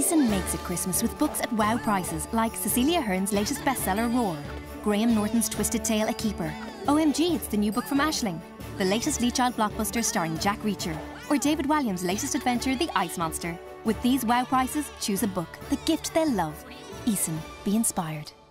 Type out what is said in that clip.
Eason makes it Christmas with books at wow prices like Cecilia Ahern's latest bestseller Roar, Graham Norton's Twisted Tale A Keeper, OMG It's the new book from Aisling, the latest Lee Child blockbuster starring Jack Reacher, or David Walliams' latest adventure The Ice Monster. With these wow prices, choose a book, the gift they'll love. Eason, be inspired.